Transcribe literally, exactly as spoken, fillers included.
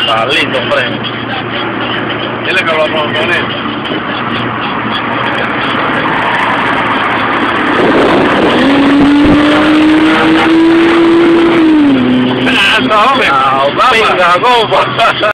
Carlito Freno. Dile que lo vamos a poner. Ah, no, hombre. Venga, compa.